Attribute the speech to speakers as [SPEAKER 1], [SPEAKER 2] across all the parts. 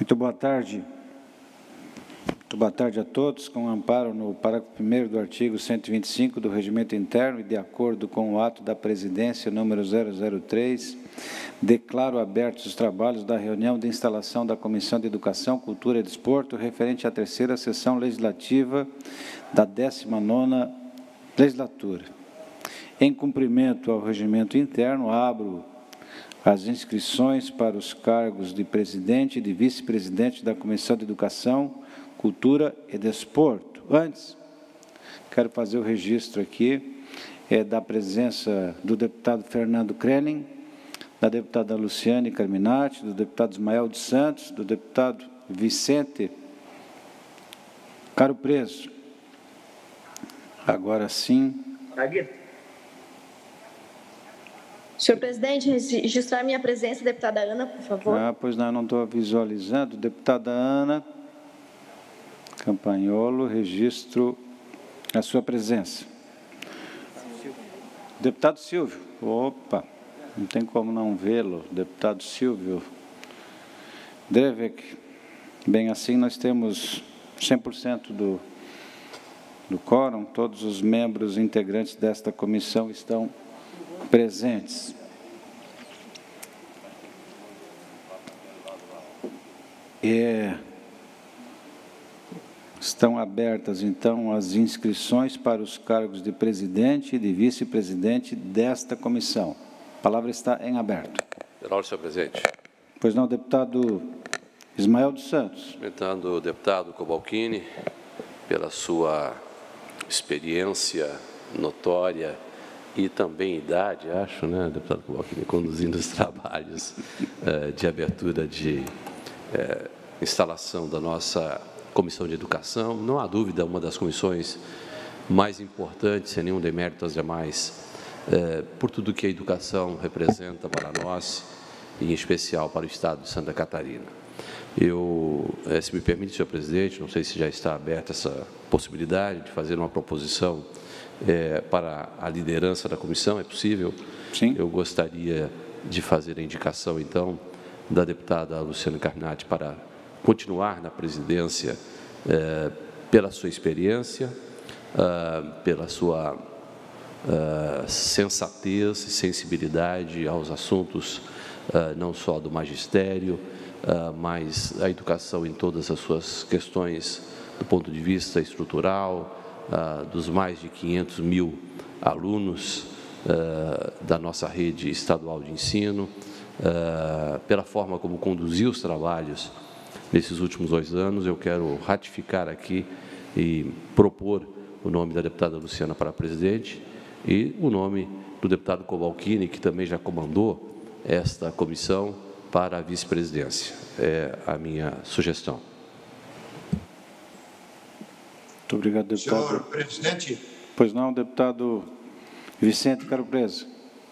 [SPEAKER 1] Muito boa tarde. Muito boa tarde a todos. Com amparo no parágrafo 1º do artigo 125 do Regimento Interno e de acordo com o ato da Presidência número 003, declaro abertos os trabalhos da reunião de instalação da Comissão de Educação, Cultura e Desporto referente à terceira sessão legislativa da 19ª legislatura. Em cumprimento ao Regimento Interno, abro as inscrições para os cargos de presidente e de vice-presidente da Comissão de Educação, Cultura e Desporto. Antes, quero fazer o registro aqui da presença do deputado Fernando Krening, da deputada Luciane Carminati, do deputado Ismael de Santos, do deputado Vicente Caro Preso. Agora sim.
[SPEAKER 2] Senhor presidente, registrar minha presença, deputada Ana, por favor.
[SPEAKER 1] Pois não estou visualizando. Deputada Ana Campagnolo, registro a sua presença. Deputado Silvio. Opa, não tem como não vê-lo. Deputado Silvio Drevek. Bem, assim nós temos 100% do quórum. Todos os membros integrantes desta comissão estão presentes. Estão abertas, então, as inscrições para os cargos de presidente e de vice-presidente desta comissão. A palavra está em aberto.
[SPEAKER 3] Senhor presidente.
[SPEAKER 1] Pois não, deputado Ismael dos Santos.
[SPEAKER 3] Cumprimentando o deputado Cobalcini pela sua experiência notória e também idade, acho, né, deputado Cobalcini, conduzindo os trabalhos de abertura de instalação da nossa Comissão de Educação. Não há dúvida, uma das comissões mais importantes, sem nenhum demérito às demais, por tudo que a educação representa para nós, e em especial para o Estado de Santa Catarina. Se me permite, senhor presidente, não sei se já está aberta essa possibilidade de fazer uma proposição para a liderança da comissão, é possível?
[SPEAKER 1] Sim.
[SPEAKER 3] Eu gostaria de fazer a indicação, então, da deputada Luciane Carminati para continuar na presidência pela sua experiência, pela sua sensatez e sensibilidade aos assuntos não só do magistério, mas a educação em todas as suas questões do ponto de vista estrutural, dos mais de 500 mil alunos da nossa rede estadual de ensino, pela forma como conduziu os trabalhos nesses últimos 2 anos. Eu quero ratificar aqui e propor o nome da deputada Luciana para presidente e o nome do deputado Cobalcini, que também já comandou esta comissão, para a vice-presidência. É a minha sugestão.
[SPEAKER 1] Muito obrigado, deputado.
[SPEAKER 4] Senhor presidente.
[SPEAKER 1] Pois não, deputado Vicente Caro Preso.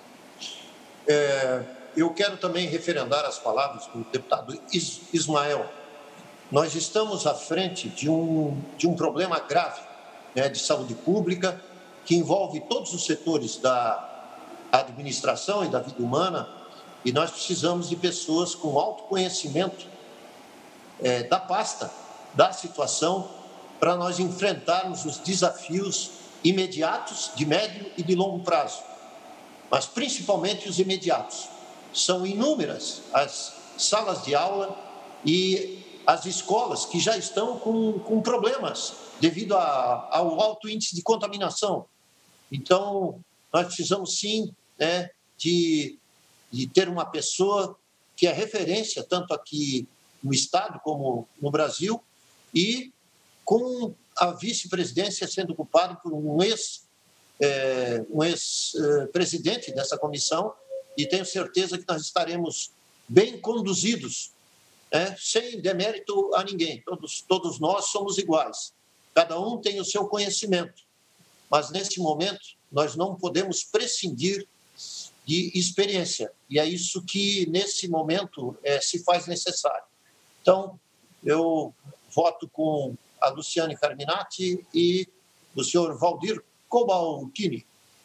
[SPEAKER 4] Eu quero também referendar as palavras do deputado Ismael. Nós estamos à frente de um problema grave, né, de saúde pública, que envolve todos os setores da administração e da vida humana, e nós precisamos de pessoas com alto conhecimento da pasta, da situação, para nós enfrentarmos os desafios imediatos, de médio e de longo prazo, mas principalmente os imediatos. São inúmeras as salas de aula e as escolas que já estão com problemas devido ao alto índice de contaminação. Então, nós precisamos, sim, de ter uma pessoa que é referência, tanto aqui no Estado como no Brasil, e com a vice-presidência sendo ocupada por um ex-presidente dessa comissão, e tenho certeza que nós estaremos bem conduzidos, sem demérito a ninguém. Todos nós somos iguais, cada um tem o seu conhecimento, mas nesse momento nós não podemos prescindir de experiência, e é isso que nesse momento se faz necessário. Então, eu voto com a Luciane Carminati e o senhor Valdir Cobalcini.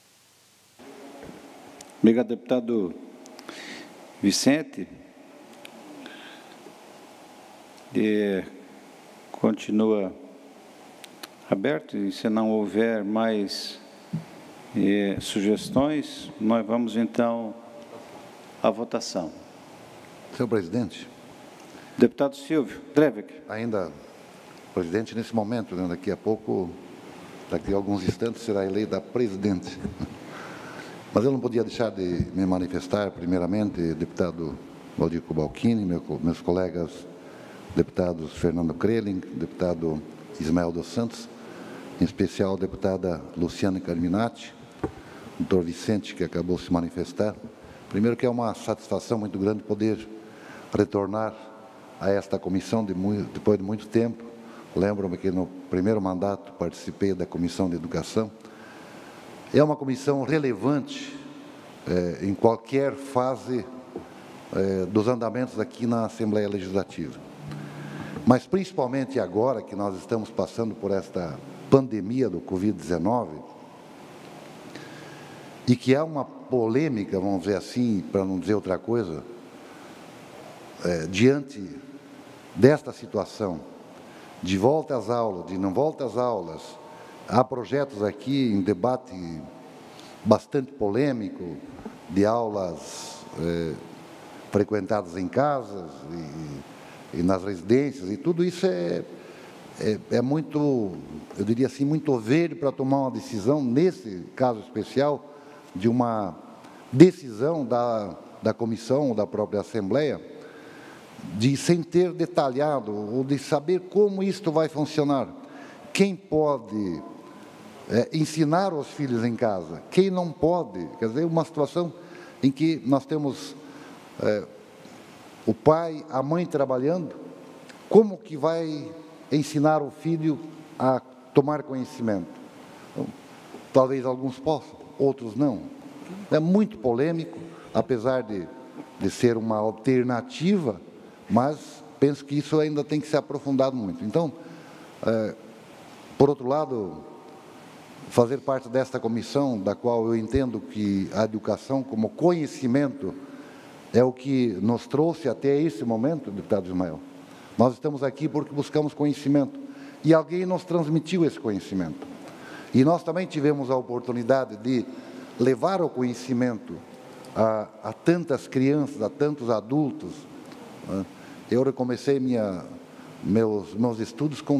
[SPEAKER 1] Obrigado, deputado Vicente. continua aberto, e se não houver mais sugestões, nós vamos então à votação.
[SPEAKER 5] Senhor presidente.
[SPEAKER 1] Deputado Silvio Drevik.
[SPEAKER 5] Ainda, presidente, nesse momento, né, daqui a pouco, daqui a alguns instantes, será eleita presidente. Mas eu não podia deixar de me manifestar, primeiramente, deputado Valdir Cobalcini, meus colegas deputados Fernando Krelling, deputado Ismael dos Santos, em especial a deputada Luciane Carminati, doutor Vicente, que acabou de se manifestar. Primeiro que é uma satisfação muito grande poder retornar a esta comissão depois de muito tempo. Lembro-me que no primeiro mandato participei da Comissão de Educação. É uma comissão relevante em qualquer fase dos andamentos aqui na Assembleia Legislativa. Mas principalmente agora que nós estamos passando por esta pandemia do Covid-19 e que há uma polêmica, vamos dizer assim, para não dizer outra coisa, diante desta situação, de volta às aulas, de não volta às aulas, há projetos aqui em debate bastante polêmico, de aulas frequentadas em casas e nas residências, e tudo isso é muito, eu diria assim, muito verde para tomar uma decisão, nesse caso especial, de uma decisão da comissão ou da própria Assembleia, sem ter detalhado, ou de saber como isto vai funcionar. Quem pode ensinar os filhos em casa? Quem não pode? Quer dizer, uma situação em que nós temos o pai, a mãe trabalhando, como que vai ensinar o filho a tomar conhecimento? Então, talvez alguns possam, outros não. É muito polêmico, apesar de ser uma alternativa, mas penso que isso ainda tem que ser aprofundado muito. Então, por outro lado, fazer parte desta comissão, da qual eu entendo que a educação como conhecimento é o que nos trouxe até esse momento, deputado Ismael. Nós estamos aqui porque buscamos conhecimento e alguém nos transmitiu esse conhecimento. E nós também tivemos a oportunidade de levar o conhecimento a tantas crianças, a tantos adultos. Eu recomecei meus estudos com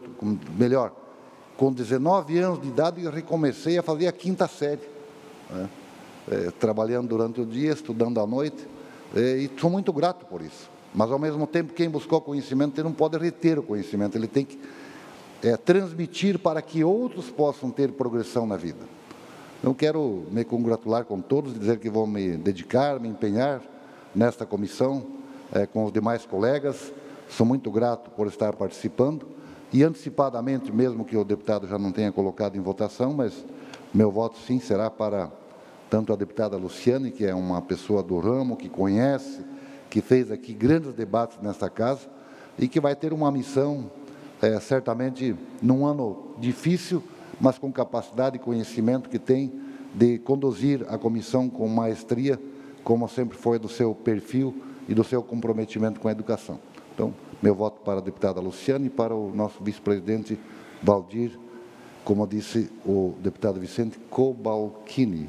[SPEAKER 5] 19 anos de idade, eu recomecei a fazer a 5ª série, trabalhando durante o dia, estudando à noite, e sou muito grato por isso. Mas, ao mesmo tempo, quem buscou conhecimento, ele não pode reter o conhecimento, ele tem que transmitir para que outros possam ter progressão na vida. Eu quero me congratular com todos e dizer que vou me dedicar, me empenhar nesta comissão, com os demais colegas. Sou muito grato por estar participando e antecipadamente, mesmo que o deputado já não tenha colocado em votação, mas meu voto sim será para tanto a deputada Luciane, que é uma pessoa do ramo, que conhece, que fez aqui grandes debates nesta casa e que vai ter uma missão, certamente num ano difícil, mas com capacidade e conhecimento que tem de conduzir a comissão com maestria, como sempre foi do seu perfil e do seu comprometimento com a educação. Então, meu voto para a deputada Luciane e para o nosso vice-presidente Valdir, como disse o deputado Vicente, Cobalcini.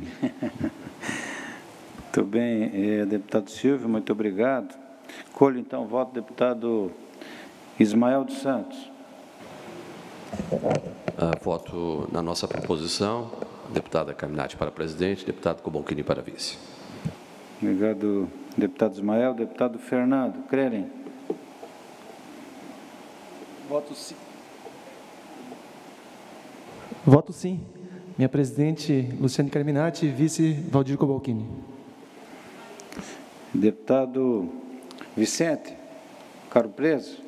[SPEAKER 1] Muito bem, deputado Silvio, muito obrigado. Colho, então, o voto do deputado Ismael dos Santos.
[SPEAKER 3] Voto na nossa proposição, deputada Carminati para presidente, deputado Cobalcini para vice.
[SPEAKER 1] Obrigado, deputado Ismael. Deputado Fernando Krelling.
[SPEAKER 6] Voto sim. Voto sim. Minha presidente Luciane Carminati, vice Valdir Cobalcini.
[SPEAKER 1] Deputado Vicente Caro Preso.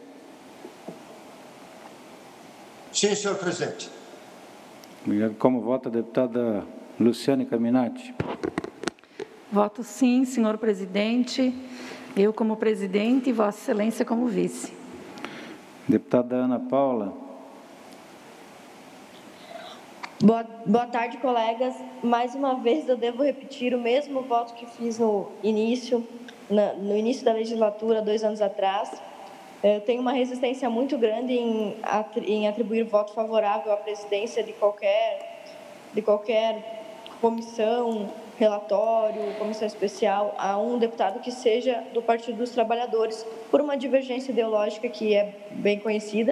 [SPEAKER 4] Sim, senhor presidente.
[SPEAKER 1] Obrigado. Como vota a deputada Luciane Carminati?
[SPEAKER 7] Voto sim, senhor presidente. Eu como presidente e Vossa Excelência como vice.
[SPEAKER 1] Deputada Ana Paula.
[SPEAKER 2] Boa tarde, colegas. Mais uma vez eu devo repetir o mesmo voto que fiz no início da legislatura, 2 anos atrás. Eu tenho uma resistência muito grande em atribuir voto favorável à presidência de qualquer comissão, relatório, comissão especial, a um deputado que seja do Partido dos Trabalhadores, por uma divergência ideológica que é bem conhecida.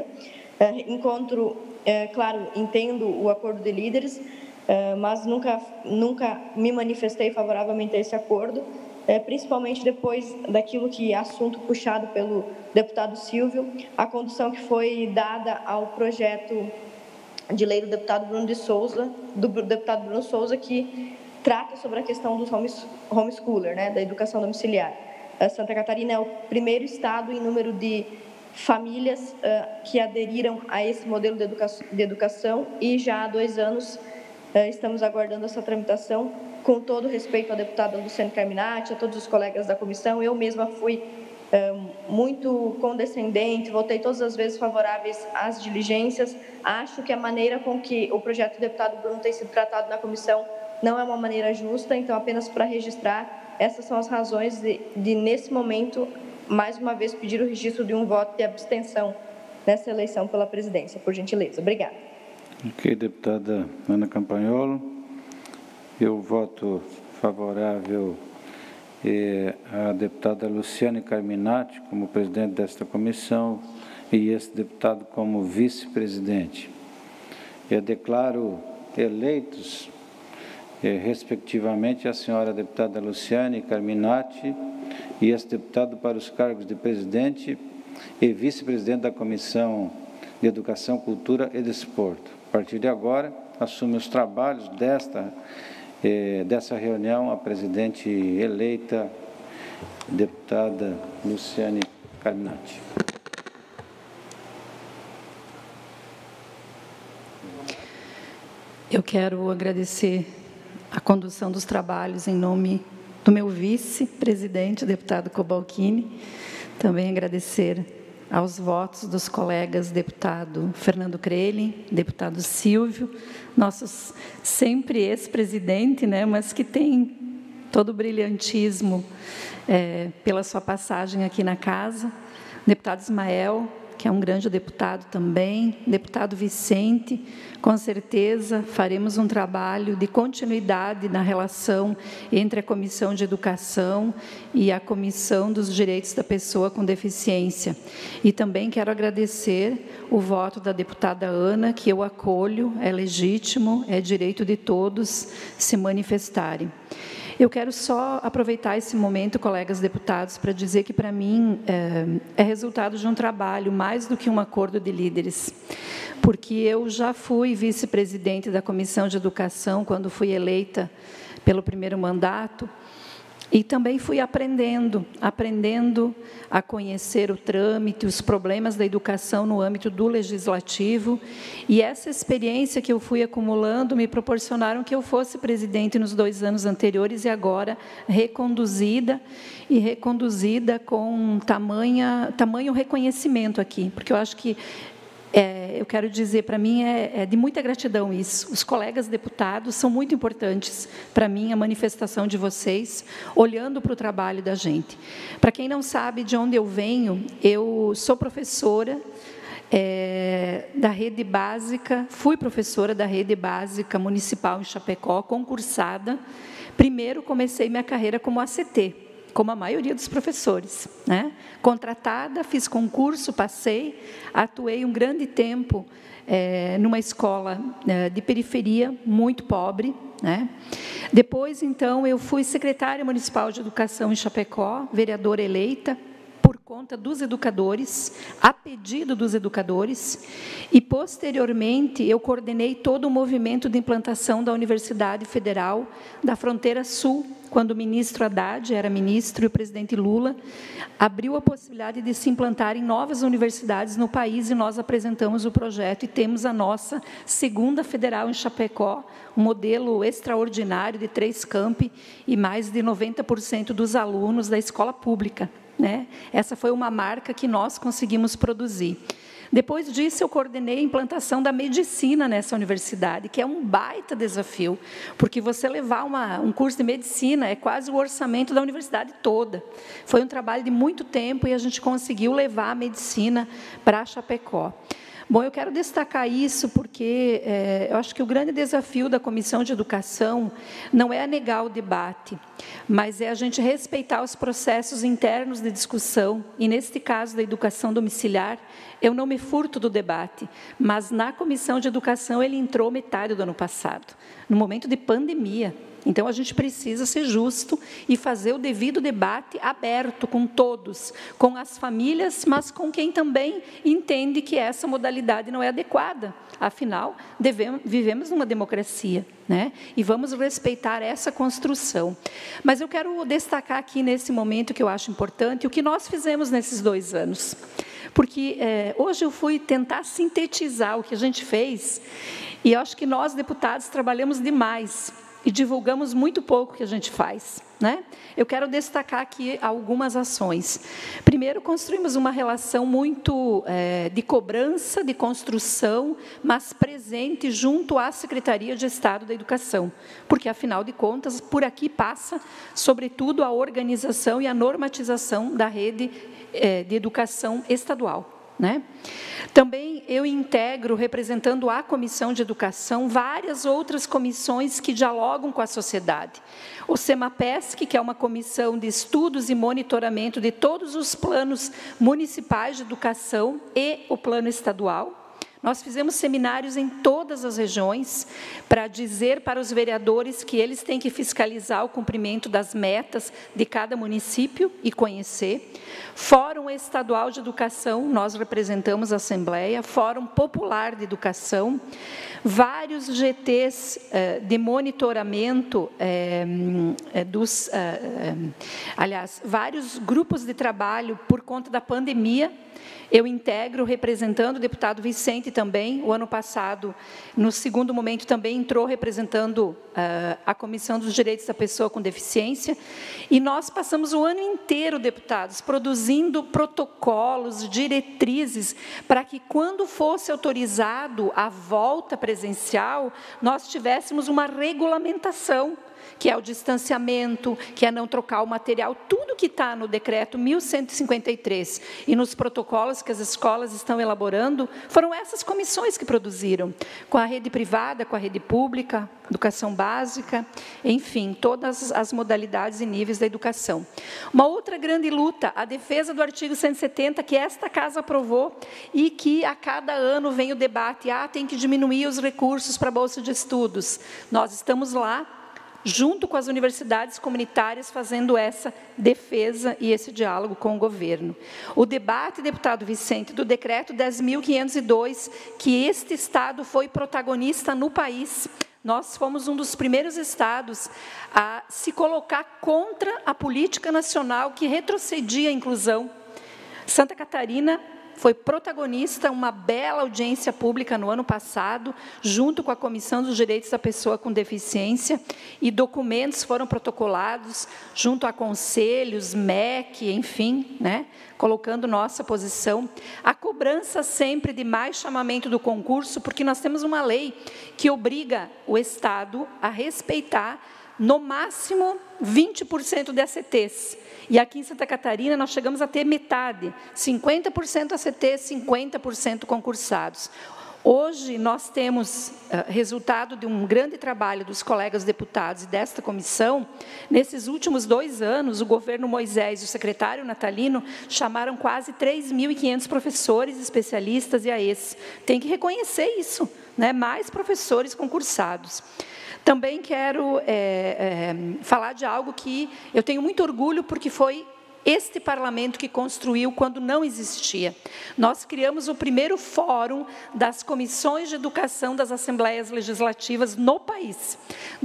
[SPEAKER 2] Claro, entendo o acordo de líderes, mas nunca me manifestei favoravelmente a esse acordo, principalmente depois daquilo que é assunto puxado pelo deputado Silvio, a condução que foi dada ao projeto de lei do deputado Bruno Souza, que trata sobre a questão dos homeschooler, né, da educação domiciliar. Santa Catarina é o primeiro estado em número de famílias que aderiram a esse modelo de educação e já há 2 anos estamos aguardando essa tramitação, com todo respeito à deputada Luciane Carminati, a todos os colegas da comissão. Eu mesma fui muito condescendente, votei todas as vezes favoráveis às diligências. Acho que a maneira com que o projeto do deputado Bruno tem sido tratado na comissão não é uma maneira justa, então, apenas para registrar, essas são as razões de nesse momento, mais uma vez, pedir o registro de um voto de abstenção nessa eleição pela presidência, por gentileza. Obrigada.
[SPEAKER 1] Ok, deputada Ana Campagnolo. Eu voto favorável à deputada Luciane Carminati como presidente desta comissão e esse deputado como vice-presidente. Eu declaro eleitos, respectivamente, a senhora deputada Luciane Carminati e esse deputado para os cargos de presidente e vice-presidente da Comissão de Educação, Cultura e Desporto. A partir de agora, assume os trabalhos dessa reunião a presidente eleita, deputada Luciane Carminati.
[SPEAKER 7] Eu quero agradecer a condução dos trabalhos em nome do meu vice-presidente, deputado Cobalcini. Também agradecer aos votos dos colegas deputado Fernando Crelin, deputado Silvio, nossos sempre ex-presidente, né, mas que tem todo o brilhantismo pela sua passagem aqui na casa, deputado Ismael, que é um grande deputado também, deputado Vicente. Com certeza faremos um trabalho de continuidade na relação entre a Comissão de Educação e a Comissão dos Direitos da Pessoa com Deficiência. E também quero agradecer o voto da deputada Ana, que eu acolho, é legítimo, é direito de todos se manifestarem. Eu quero só aproveitar esse momento, colegas deputados, para dizer que, para mim, é resultado de um trabalho, mais do que um acordo de líderes, porque eu já fui vice-presidente da Comissão de Educação, quando fui eleita pelo primeiro mandato, e também fui aprendendo a conhecer o trâmite, os problemas da educação no âmbito do legislativo, e essa experiência que eu fui acumulando me proporcionaram que eu fosse presidente nos 2 anos anteriores e agora reconduzida com tamanho reconhecimento aqui, porque eu acho que eu quero dizer, para mim, é de muita gratidão isso. Os colegas deputados são muito importantes para mim, a manifestação de vocês, olhando para o trabalho da gente. Para quem não sabe de onde eu venho, eu sou professora da rede básica, fui professora da rede básica municipal em Chapecó, concursada. Primeiro comecei minha carreira como ACT, como a maioria dos professores, né? Contratada, fiz concurso, passei, atuei um grande tempo numa escola de periferia, muito pobre, né? Depois, então, eu fui secretária municipal de educação em Chapecó, vereadora eleita, por conta dos educadores, a pedido dos educadores, e, posteriormente, eu coordenei todo o movimento de implantação da Universidade Federal da Fronteira Sul, quando o ministro Haddad era ministro e o presidente Lula abriu a possibilidade de se implantarem novas universidades no país, e nós apresentamos o projeto e temos a nossa segunda federal em Chapecó, um modelo extraordinário de 3 campi e mais de 90% dos alunos da escola pública, né? Essa foi uma marca que nós conseguimos produzir. Depois disso, eu coordenei a implantação da medicina nessa universidade, que é um baita desafio, porque você levar um curso de medicina é quase o orçamento da universidade toda. Foi um trabalho de muito tempo e a gente conseguiu levar a medicina para Chapecó. Bom, eu quero destacar isso porque eu acho que o grande desafio da Comissão de Educação não é negar o debate, mas é a gente respeitar os processos internos de discussão, e neste caso da educação domiciliar, eu não me furto do debate, mas na Comissão de Educação ele entrou metade do ano passado, no momento de pandemia. Então, a gente precisa ser justo e fazer o devido debate aberto com todos, com as famílias, mas com quem também entende que essa modalidade não é adequada. Afinal, vivemos numa democracia, né? E vamos respeitar essa construção. Mas eu quero destacar aqui, nesse momento, que eu acho importante, o que nós fizemos nesses 2 anos. Porque hoje eu fui tentar sintetizar o que a gente fez, e eu acho que nós, deputados, trabalhamos demais, e divulgamos muito pouco o que a gente faz, né? Eu quero destacar aqui algumas ações. Primeiro, construímos uma relação muito de cobrança, de construção, mas presente junto à Secretaria de Estado da Educação, porque, afinal de contas, por aqui passa, sobretudo, a organização e a normatização da rede de educação estadual, né? Também eu integro, representando a Comissão de Educação, várias outras comissões que dialogam com a sociedade. O SEMAPESC, que é uma comissão de estudos e monitoramento de todos os planos municipais de educação e o plano estadual. Nós fizemos seminários em todas as regiões para dizer para os vereadores que eles têm que fiscalizar o cumprimento das metas de cada município e conhecer. Fórum Estadual de Educação, nós representamos a Assembleia, Fórum Popular de Educação, vários GTs de monitoramento, aliás, vários grupos de trabalho por conta da pandemia. Eu integro, representando o deputado Vicente também. O ano passado, no segundo momento, também entrou representando a Comissão dos Direitos da Pessoa com Deficiência. E nós passamos o ano inteiro, deputados, produzindo protocolos, diretrizes, para que, quando fosse autorizado a volta presencial, nós tivéssemos uma regulamentação, que é o distanciamento, que é não trocar o material, tudo que está no decreto 1153 e nos protocolos que as escolas estão elaborando, foram essas comissões que produziram, com a rede privada, com a rede pública, educação básica, enfim, todas as modalidades e níveis da educação. Uma outra grande luta, a defesa do artigo 170, que esta Casa aprovou e que a cada ano vem o debate, tem que diminuir os recursos para a Bolsa de Estudos. Nós estamos lá, junto com as universidades comunitárias, fazendo essa defesa e esse diálogo com o governo. O debate, deputado Vicente, do decreto 10.502, que este Estado foi protagonista no país. Nós fomos um dos primeiros estados a se colocar contra a política nacional que retrocedia a inclusão. Santa Catarina foi protagonista, uma bela audiência pública no ano passado, junto com a Comissão dos Direitos da Pessoa com Deficiência, e documentos foram protocolados junto a conselhos, MEC, enfim, né, colocando nossa posição. A cobrança sempre de mais chamamento do concurso, porque nós temos uma lei que obriga o Estado a respeitar, no máximo, 20% de ACTs. E aqui em Santa Catarina, nós chegamos a ter metade, 50% ACT, 50% concursados. Hoje, nós temos resultado de um grande trabalho dos colegas deputados e desta comissão. Nesses últimos 2 anos, o governo Moisés e o secretário Natalino chamaram quase 3.500 professores, especialistas e AES. Tem que reconhecer isso, né? Mais professores concursados. Também quero falar de algo que eu tenho muito orgulho, porque foi este parlamento que construiu quando não existia. Nós criamos o primeiro fórum das comissões de educação das Assembleias Legislativas no país.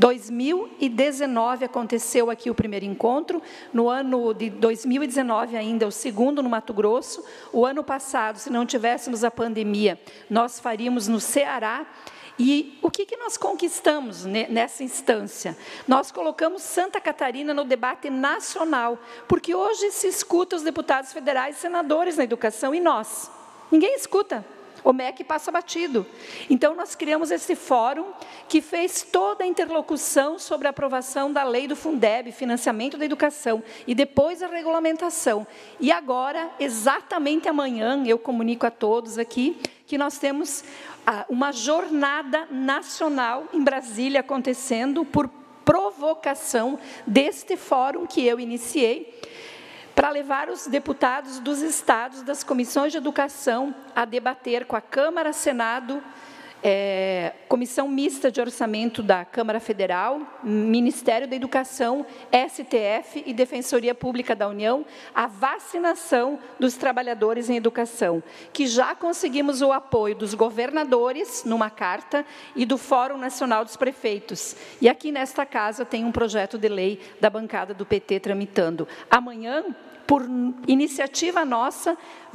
[SPEAKER 7] 2019 aconteceu aqui o primeiro encontro, no ano de 2019 ainda o segundo no Mato Grosso. O ano passado, se não tivéssemos a pandemia, nós faríamos no Ceará. E o que nós conquistamos nessa instância? Nós colocamos Santa Catarina no debate nacional, porque hoje se escuta os deputados federais e senadores na educação, e nós? Ninguém escuta. O MEC passa batido. Então, nós criamos esse fórum que fez toda a interlocução sobre a aprovação da lei do Fundeb, financiamento da educação, e depois a regulamentação. E agora, exatamente amanhã, eu comunico a todos aqui, que nós temos uma jornada nacional em Brasília acontecendo por provocação deste fórum que eu iniciei, para levar os deputados dos estados, das comissões de educação, a debater com a Câmara, Senado, Comissão Mista de Orçamento da Câmara Federal, Ministério da Educação, STF e Defensoria Pública da União, a vacinação dos trabalhadores em educação, que já conseguimos o apoio dos governadores, numa carta, e do Fórum Nacional dos Prefeitos. E aqui nesta casa tem um projeto de lei da bancada do PT tramitando. Amanhã, por iniciativa nossa,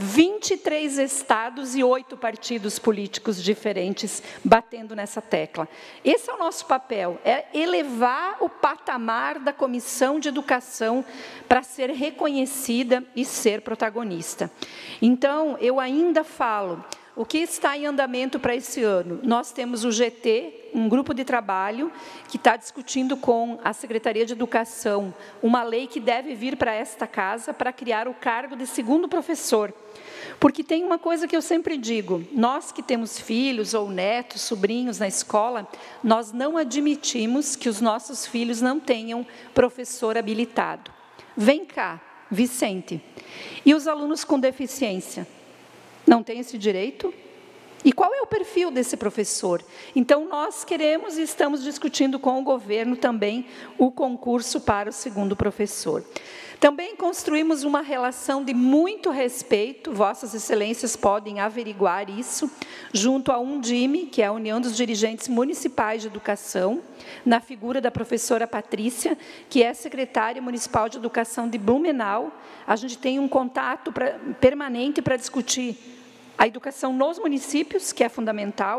[SPEAKER 7] 23 estados e 8 partidos políticos diferentes batendo nessa tecla. Esse é o nosso papel, é elevar o patamar da Comissão de Educação para ser reconhecida e ser protagonista. Então, eu ainda falo, o que está em andamento para esse ano? Nós temos o GT, um grupo de trabalho que está discutindo com a Secretaria de Educação uma lei que deve vir para esta casa para criar o cargo de segundo professor. Porque tem uma coisa que eu sempre digo, nós que temos filhos ou netos, sobrinhos na escola, nós não admitimos que os nossos filhos não tenham professor habilitado. Vem cá, Vicente, e os alunos com deficiência? Não tem esse direito? E qual é o perfil desse professor? Então, nós queremos e estamos discutindo com o governo também o concurso para o segundo professor. Também construímos uma relação de muito respeito, Vossas Excelências podem averiguar isso, junto à Undime, que é a União dos Dirigentes Municipais de Educação, na figura da professora Patrícia, que é secretária municipal de educação de Blumenau. A gente tem um contato permanente para discutir a educação nos municípios, que é fundamental,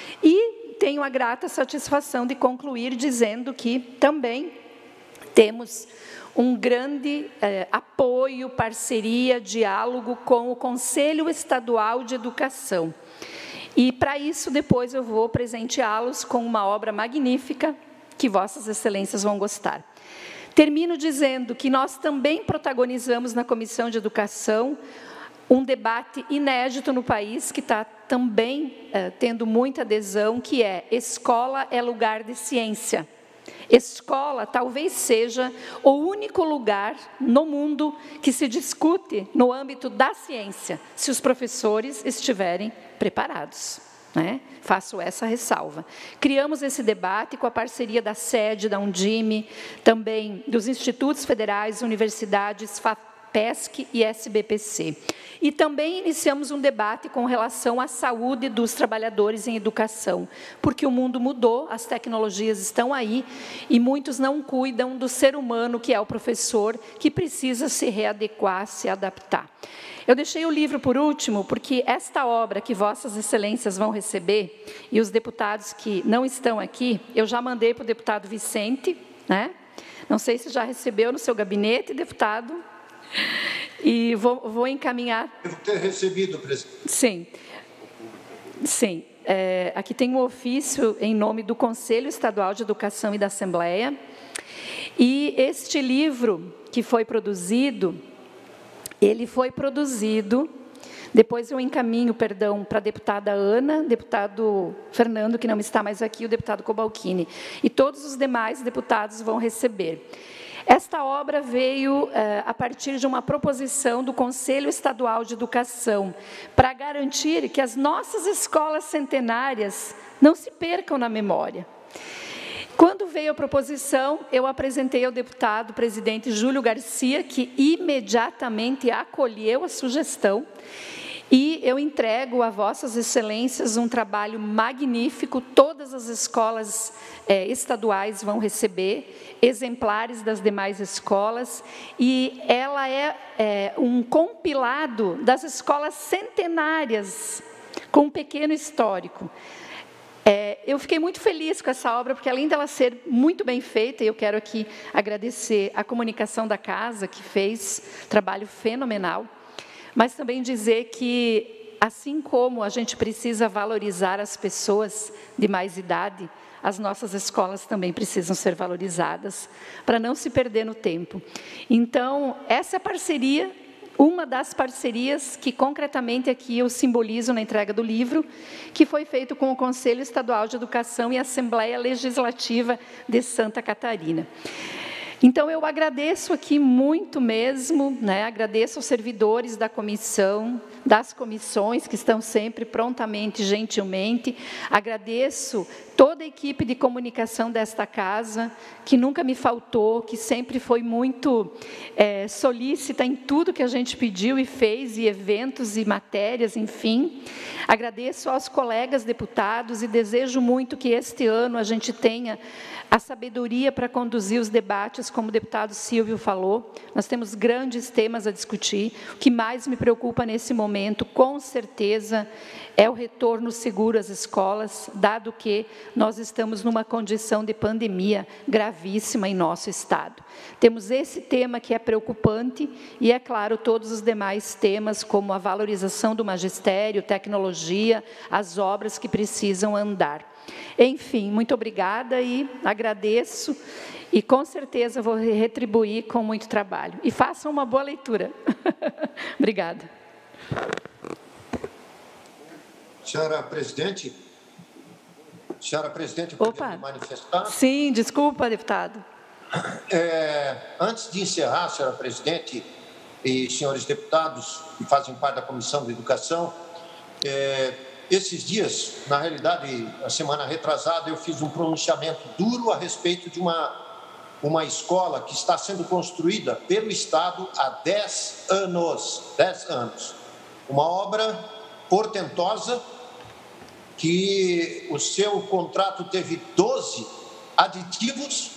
[SPEAKER 7] e tenho a grata satisfação de concluir dizendo que também temos um grande apoio, parceria, diálogo com o Conselho Estadual de Educação. E, para isso, depois eu vou presenteá-los com uma obra magnífica que Vossas Excelências vão gostar. Termino dizendo que nós também protagonizamos na Comissão de Educação um debate inédito no país, que está também tendo muita adesão, que é: escola é lugar de ciência. Escola talvez seja o único lugar no mundo que se discute no âmbito da ciência, se os professores estiverem preparados, né? Faço essa ressalva. Criamos esse debate com a parceria da SED, da Undime, também dos institutos federais, universidades, FAPESC e SBPC. E também iniciamos um debate com relação à saúde dos trabalhadores em educação, porque o mundo mudou, as tecnologias estão aí, e muitos não cuidam do ser humano, que é o professor, que precisa se readequar, se adaptar. Eu deixei o livro por último, porque esta obra que Vossas Excelências vão receber, e os deputados que não estão aqui, eu já mandei para o deputado Vicente, né? Não sei se já recebeu no seu gabinete, deputado. E vou encaminhar.
[SPEAKER 4] Devo ter recebido, presidente.
[SPEAKER 7] Sim. Sim. Aqui tem um ofício em nome do Conselho Estadual de Educação e da Assembleia. E este livro que foi produzido, ele foi produzido, depois eu encaminho, perdão, para a deputada Ana, deputado Fernando, que não está mais aqui, o deputado Cobalcini, e todos os demais deputados vão receber. Esta obra veio a partir de uma proposição do Conselho Estadual de Educação para garantir que as nossas escolas centenárias não se percam na memória. Quando veio a proposição, eu apresentei ao deputado presidente Júlio Garcia, que imediatamente acolheu a sugestão, e eu entrego a Vossas Excelências um trabalho magnífico. Todas as escolas estaduais vão receber exemplares das demais escolas, e ela é um compilado das escolas centenárias, com um pequeno histórico. Eu fiquei muito feliz com essa obra, porque além dela ser muito bem feita, e eu quero aqui agradecer a comunicação da casa, que fez trabalho fenomenal, mas também dizer que assim como a gente precisa valorizar as pessoas de mais idade, as nossas escolas também precisam ser valorizadas, para não se perder no tempo. Então, essa parceria, uma das parcerias que concretamente aqui eu simbolizo na entrega do livro, que foi feito com o Conselho Estadual de Educação e a Assembleia Legislativa de Santa Catarina. Então, eu agradeço aqui muito mesmo, né? Agradeço aos servidores da comissão, das comissões, que estão sempre prontamente, gentilmente. Agradeço toda a equipe de comunicação desta casa, que nunca me faltou, que sempre foi muito solícita em tudo que a gente pediu e fez, e eventos e matérias, enfim. Agradeço aos colegas deputados e desejo muito que este ano a gente tenha a sabedoria para conduzir os debates, como o deputado Silvio falou. Nós temos grandes temas a discutir. O que mais me preocupa nesse momento, com certeza, é o retorno seguro às escolas, dado que nós estamos numa condição de pandemia gravíssima em nosso estado. Temos esse tema que é preocupante e, é claro, todos os demais temas, como a valorização do magistério, tecnologia, as obras que precisam andar. Enfim, muito obrigada e agradeço, e com certeza vou retribuir com muito trabalho. E façam uma boa leitura. Obrigada.
[SPEAKER 4] Senhora presidente, poderia me manifestar?
[SPEAKER 7] Sim, desculpa, deputado.
[SPEAKER 4] Antes de encerrar, senhora presidente e senhores deputados que fazem parte da Comissão de Educação, esses dias, na realidade, a semana retrasada, eu fiz um pronunciamento duro a respeito de uma escola que está sendo construída pelo Estado há 10 anos. Uma obra portentosa, que o seu contrato teve 12 aditivos,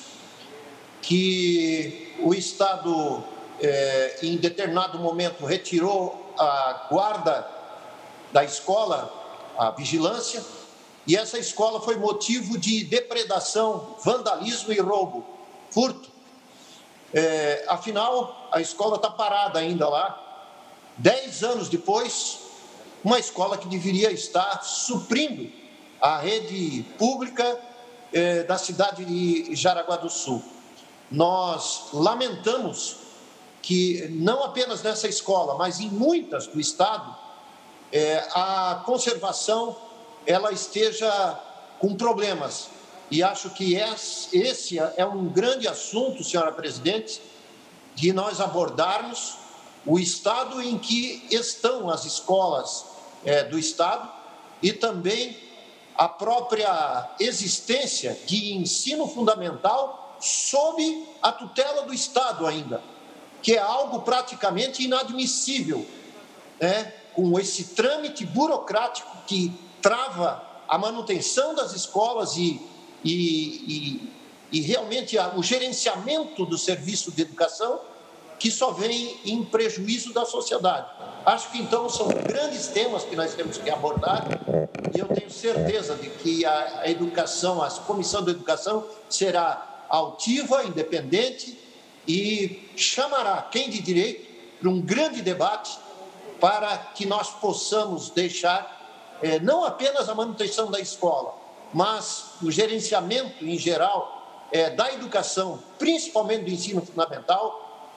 [SPEAKER 4] que o Estado, em determinado momento, retirou a guarda da escola, a vigilância, e essa escola foi motivo de depredação, vandalismo e roubo, furto. Afinal, a escola está parada ainda lá. 10 anos depois, uma escola que deveria estar suprindo a rede pública da cidade de Jaraguá do Sul. Nós lamentamos que, não apenas nessa escola, mas em muitas do Estado, a conservação ela esteja com problemas. E acho que esse é um grande assunto, senhora presidente, de nós abordarmos o estado em que estão as escolas do Estado e também a própria existência de ensino fundamental sob a tutela do Estado ainda, que é algo praticamente inadmissível, né? Com esse trâmite burocrático que trava a manutenção das escolas e realmente o gerenciamento do serviço de educação, que só vem em prejuízo da sociedade. Acho que, então, são grandes temas que nós temos que abordar, e eu tenho certeza de que a Comissão de Educação será altiva, independente, e chamará quem de direito para um grande debate, para que nós possamos deixar não apenas a manutenção da escola, mas o gerenciamento em geral da educação, principalmente do ensino fundamental,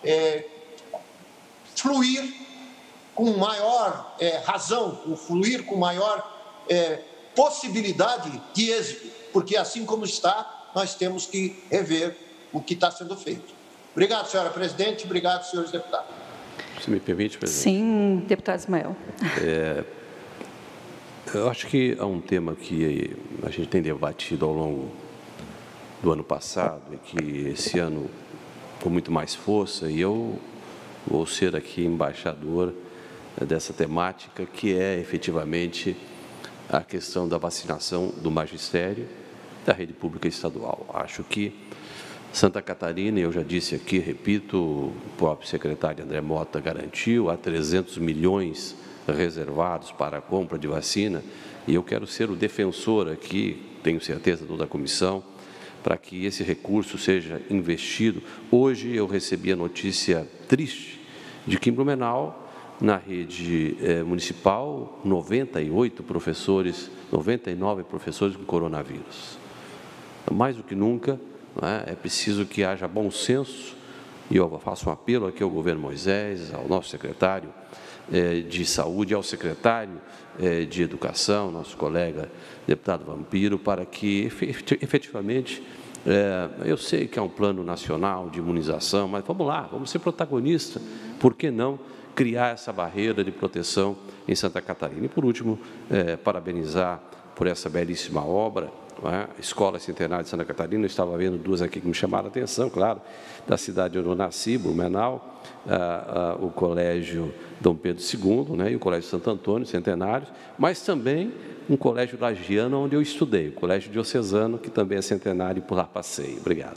[SPEAKER 4] fluir com maior razão, fluir com maior possibilidade de êxito, porque assim como está, nós temos que rever o que está sendo feito. Obrigado, senhora presidente, obrigado, senhores deputados.
[SPEAKER 3] Se me permite, presidente.
[SPEAKER 7] Sim, deputado Ismael.
[SPEAKER 3] Eu acho que há um tema que a gente tem debatido ao longo do ano passado e que esse ano com muito mais força, e eu vou ser aqui embaixador dessa temática, que é efetivamente a questão da vacinação do magistério da rede pública estadual. Acho que Santa Catarina, eu já disse aqui, repito, o próprio secretário André Mota garantiu, há 300 milhões reservados para a compra de vacina, e eu quero ser o defensor aqui, tenho certeza, toda a comissão, para que esse recurso seja investido. Hoje eu recebi a notícia triste de que em Blumenau Na rede municipal, 99 professores com coronavírus. Mais do que nunca, né, é preciso que haja bom senso, e eu faço um apelo aqui ao governo Moisés, ao nosso secretário de Saúde, ao secretário de Educação, nosso colega deputado Vampiro, para que efetivamente, eu sei que é um plano nacional de imunização, mas vamos lá, vamos ser protagonistas, por que não criar essa barreira de proteção em Santa Catarina? E, por último, parabenizar por essa belíssima obra, a Escola Centenária de Santa Catarina. Eu estava vendo duas aqui que me chamaram a atenção, claro, da cidade onde eu nasci, Blumenau, o Colégio Dom Pedro II, né, e o Colégio Santo Antônio, centenários, mas também um colégio lagiano onde eu estudei, o Colégio Diocesano, que também é centenário, e por lá passei. Obrigado.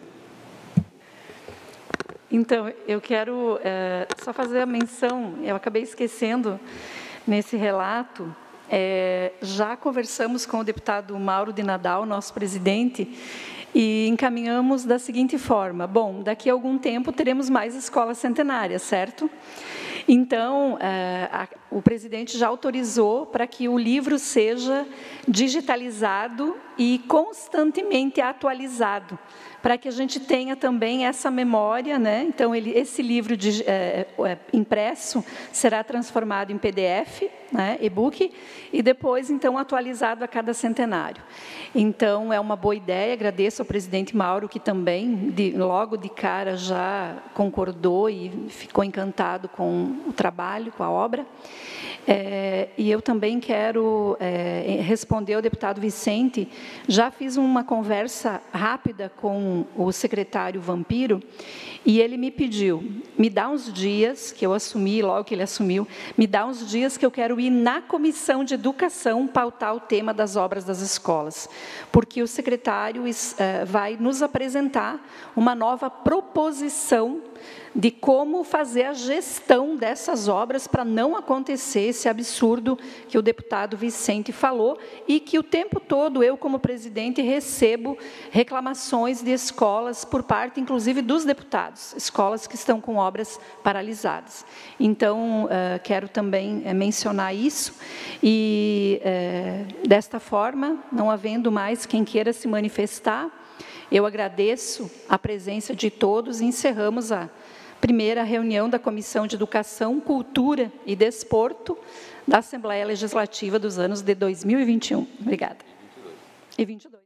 [SPEAKER 7] Então, eu quero só fazer a menção, eu acabei esquecendo nesse relato, já conversamos com o deputado Mauro de Nadal, nosso presidente, e encaminhamos da seguinte forma: bom, daqui a algum tempo teremos mais escolas centenárias, certo? Então, o presidente já autorizou para que o livro seja digitalizado e constantemente atualizado, para que a gente tenha também essa memória, né? Então, esse livro impresso será transformado em PDF, né, e-book, e depois, então, atualizado a cada centenário. Então, é uma boa ideia, agradeço ao presidente Mauro, que também, logo de cara, já concordou e ficou encantado com o trabalho, com a obra. E eu também quero responder ao deputado Vicente. Já fiz uma conversa rápida com o secretário Vampiro, e ele me pediu, me dá uns dias, que eu assumi, logo que ele assumiu, me dá uns dias que eu quero ir na Comissão de Educação pautar o tema das obras das escolas, porque o secretário vai nos apresentar uma nova proposição de como fazer a gestão dessas obras para não acontecer esse absurdo que o deputado Vicente falou e que o tempo todo eu, como presidente, recebo reclamações de escolas por parte, inclusive, dos deputados, escolas que estão com obras paralisadas. Então, quero também mencionar isso e, desta forma, não havendo mais quem queira se manifestar, eu agradeço a presença de todos e encerramos a primeira reunião da Comissão de Educação, Cultura e Desporto da Assembleia Legislativa dos anos de 2021. Obrigada. E 22.